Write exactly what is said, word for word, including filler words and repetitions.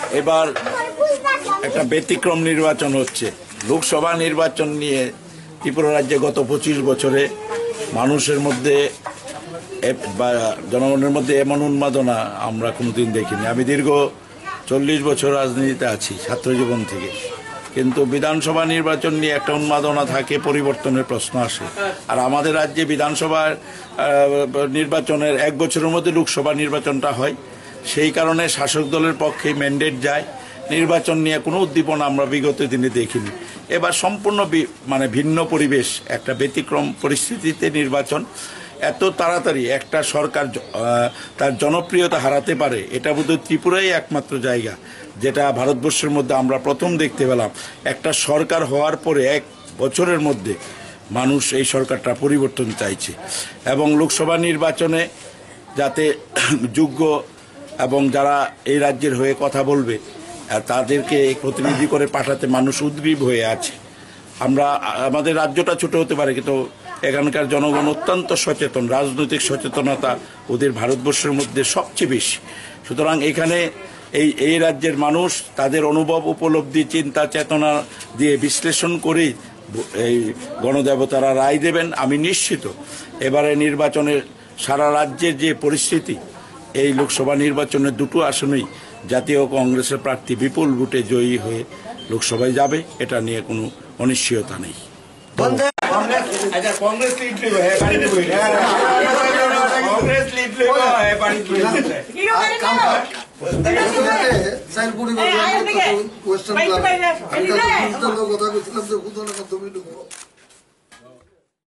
এবার একটা ব্যতিক্রম নির্বাচন হচ্ছে। লোকসভা নির্বাচন নিয়ে ত্রিপুরা রাজ্যে গত পঁচিশ বছরে মানুষের মধ্যে বা জনগণের মধ্যে এমন উন্মাদনা আমরা কোনোদিন দেখিনি। আমি দীর্ঘ চল্লিশ বছর রাজনীতিতে আছি, ছাত্র জীবন থেকে, কিন্তু বিধানসভা নির্বাচন নিয়ে একটা উন্মাদনা থাকে, পরিবর্তনের প্রশ্ন আসে। আর আমাদের রাজ্যে বিধানসভা নির্বাচনের এক বছরের মধ্যে লোকসভা নির্বাচনটা হয়, সেই কারণে শাসক দলের পক্ষে ম্যান্ডেট যায়। নির্বাচন নিয়ে কোনো উদ্দীপনা আমরা বিগত দিনে দেখিনি। এবার সম্পূর্ণ মানে ভিন্ন পরিবেশ, একটা ব্যতিক্রম পরিস্থিতিতে নির্বাচন। এত তাড়াতাড়ি একটা সরকার তার জনপ্রিয়তা হারাতে পারে, এটা বোধহয় ত্রিপুরাই একমাত্র জায়গা যেটা ভারতবর্ষের মধ্যে আমরা প্রথম দেখতে পেলাম। একটা সরকার হওয়ার পরে এক বছরের মধ্যে মানুষ এই সরকারটা পরিবর্তন চাইছে, এবং লোকসভা নির্বাচনে যাতে যোগ্য এবং যারা এই রাজ্যের হয়ে কথা বলবে তাদেরকে প্রতিনিধি করে পাঠাতে মানুষ উদ্গ্রীব হয়ে আছে। আমরা আমাদের রাজ্যটা ছোট হতে পারে, কিন্তু এখানকার জনগণ অত্যন্ত সচেতন, রাজনৈতিক সচেতনতা ওদের ভারতবর্ষের মধ্যে সবচেয়ে বেশি। সুতরাং এখানে এই এই রাজ্যের মানুষ তাদের অনুভব, উপলব্ধি, চিন্তা চেতনা দিয়ে বিশ্লেষণ করেই এই গণদেবতারা রায় দেবেন। আমি নিশ্চিত এবারে নির্বাচনের সারা রাজ্যের যে পরিস্থিতি, এই লোকসভা নির্বাচনের দুটো আসনেই জাতীয় কংগ্রেসের প্রার্থী বিপুল ভোটে জয়ী হয়ে লোকসভায় যাবে, এটা নিয়ে কোনো অনিশ্চয়তা নেই। কংগ্রেস কথা